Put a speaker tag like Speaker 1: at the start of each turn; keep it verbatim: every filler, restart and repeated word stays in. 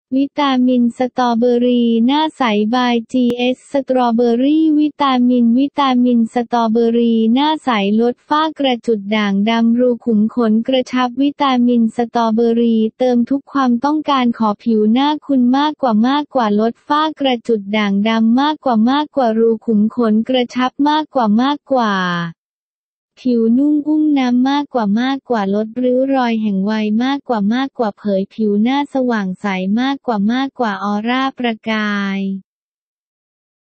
Speaker 1: วิตามินสตรอเบอรี่หน้าใสบาย จี เอส สตรอเบอรี่วิตามินวิตามินสตรอเบอรี่หน้าใสลดฝ้ากระจุดด่างดำรูขุมขนกระชับวิตามินสตรอเบอรี่เติมทุกความต้องการขอผิวหน้าคุณมากกว่ามากกว่าลดฝ้ากระจุดด่างดำมากกว่ามากกว่ารูขุมขนกระชับมากกว่ามากกว่าผิวนุ่มอุ้มน้ำมากกว่ามากกว่าลดริ้วรอยแห่งวัยมากกว่ามากกว่าเผยผิวหน้าสว่างใสมากกว่ามากกว่าออร่าประกาย